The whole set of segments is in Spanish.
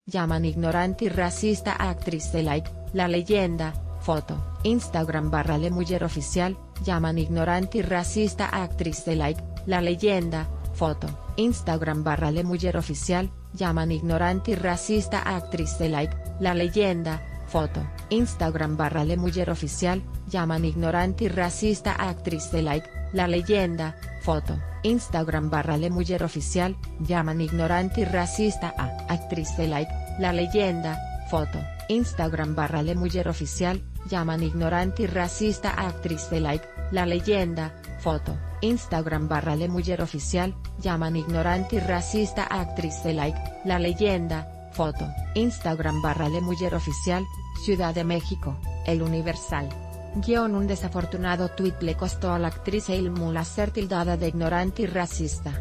llaman ignorante y racista a actriz de Like, La Leyenda, foto, Instagram /LeMullerOficial, llaman ignorante y racista a actriz de Like, La Leyenda, foto, Instagram /LeMullerOficial, llaman ignorante y racista a actriz de Like, La Leyenda, foto, Instagram /LeMullerOficial, llaman ignorante y racista a actriz de Like, La Leyenda, foto, Instagram /LeMullerOficial, llaman ignorante y racista a actriz de Like, La Leyenda, foto, Instagram /LeMullerOficial, llaman ignorante y racista a actriz de Like, La Leyenda, foto, Instagram /LeMullerOficial, llaman ignorante y racista a actriz de Like, La Leyenda, foto, Instagram /LeMullerOficial, Ciudad de México, El Universal. Un desafortunado tuit le costó a la actriz El Mula ser tildada de ignorante y racista.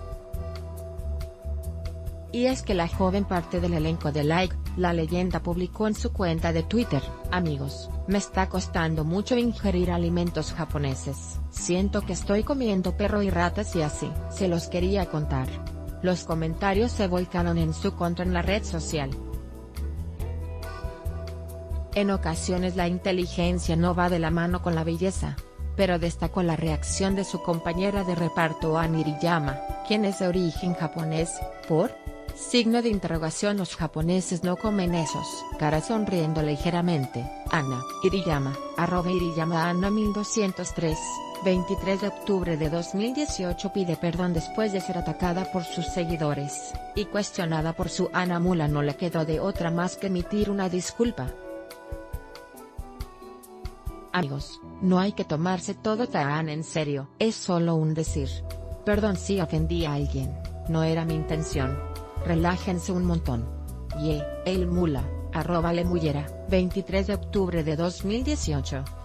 Y es que la joven parte del elenco de Like, La Leyenda publicó en su cuenta de Twitter: amigos, me está costando mucho ingerir alimentos japoneses, siento que estoy comiendo perro y ratas y así, se los quería contar. Los comentarios se volcaron en su contra en la red social. En ocasiones la inteligencia no va de la mano con la belleza, pero destacó la reacción de su compañera de reparto Ann Hirayama, quien es de origen japonés, por signo de interrogación. Los japoneses no comen esos. Cara sonriendo ligeramente, Anna Hirayama, @Hirayama Anna 1203, 23 de octubre de 2018 pide perdón después de ser atacada por sus seguidores, y cuestionada por su Ana Mula no le quedó de otra más que emitir una disculpa. Amigos, no hay que tomarse todo tan en serio, es solo un decir. Perdón si ofendí a alguien, no era mi intención. Relájense un montón. El Mula, @LeMullera, 23 de octubre de 2018.